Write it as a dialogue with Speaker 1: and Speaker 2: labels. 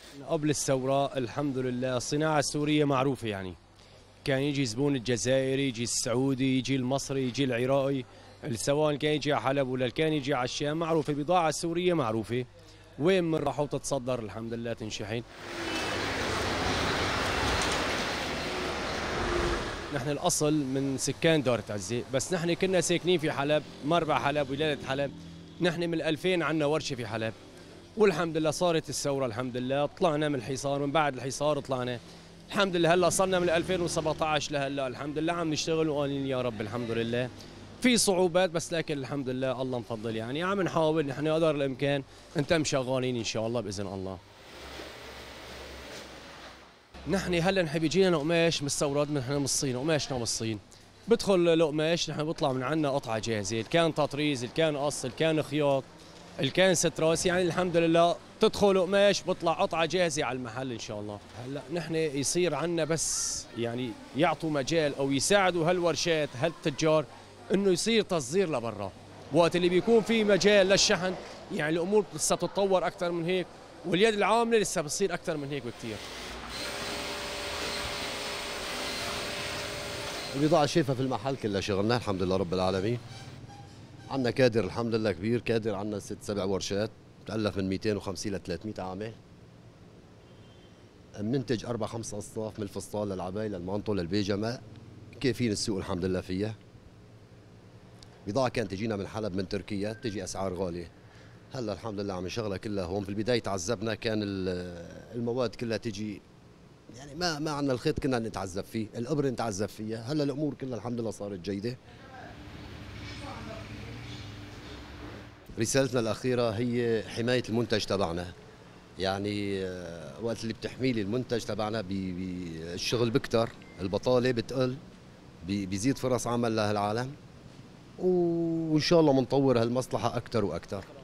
Speaker 1: قبل الثورة الحمد لله الصناعة السورية معروفة يعني. كان يجي زبون الجزائري، يجي السعودي، يجي المصري، يجي العراقي، سواء كان يجي على حلب ولا كان يجي على الشام، معروفة البضاعة السورية معروفة. وين من راحوا تتصدر الحمد لله تنشحن. نحن الأصل من سكان دار عزة، بس نحن كنا ساكنين في حلب، مربع حلب، ولاية حلب. نحن من 2000 عنا ورشة في حلب، والحمد لله صارت الثورة الحمد لله، طلعنا من الحصار، من بعد الحصار طلعنا الحمد لله. هلا صرنا من 2017 لهلا الحمد لله عم نشتغل وقالين يا رب الحمد لله. في صعوبات بس لكن الحمد لله الله مفضل يعني، عم نحاول نحن قدر الامكان نتم شغالين ان شاء الله باذن الله. نحن هلا نحب يجينا قماش مستورد نحن من الصين، قماشنا من الصين. بدخل القماش نحن بيطلع من عندنا قطعه جاهزه، كان تطريز، كان قص، كان خياط، كان ستراس، يعني الحمد لله تدخل قماش بيطلع قطعه جاهزه على المحل ان شاء الله. هلا نحن يصير عندنا بس يعني يعطوا مجال او يساعدوا هالورشات هالتجار انه يصير تصدير لبرا، وقت اللي بيكون في مجال للشحن يعني الامور لسه بتتطور اكثر من هيك، واليد العامله لسه بتصير اكثر من هيك بكثير.
Speaker 2: البضاعة شايفها في المحل كلها شغلنا الحمد لله رب العالمين. عندنا كادر الحمد لله كبير، كادر عندنا 6 7 ورشات بتألف من 250 ل 300 عامل. بننتج 4 5 أصناف من الفستان للعباية للمانطو للبيجامة، كيفين السوق الحمد لله فيها. بضاعة كانت تجينا من حلب من تركيا تجي أسعار غالية. هلا الحمد لله عم نشغلها كلها هون. في البداية تعذبنا، كان المواد كلها تجي يعني ما عندنا الخيط كنا نتعذب فيه، الإبرة نتعذب فيها. هلا الأمور كلها الحمد لله صارت جيدة. رسالتنا الأخيرة هي حماية المنتج تبعنا، يعني وقت اللي بتحمي لي المنتج تبعنا الشغل بكتر، البطالة بتقل، بيزيد فرص عمل لهالعالم، وإن شاء الله بنطور هالمصلحة أكثر وأكثر.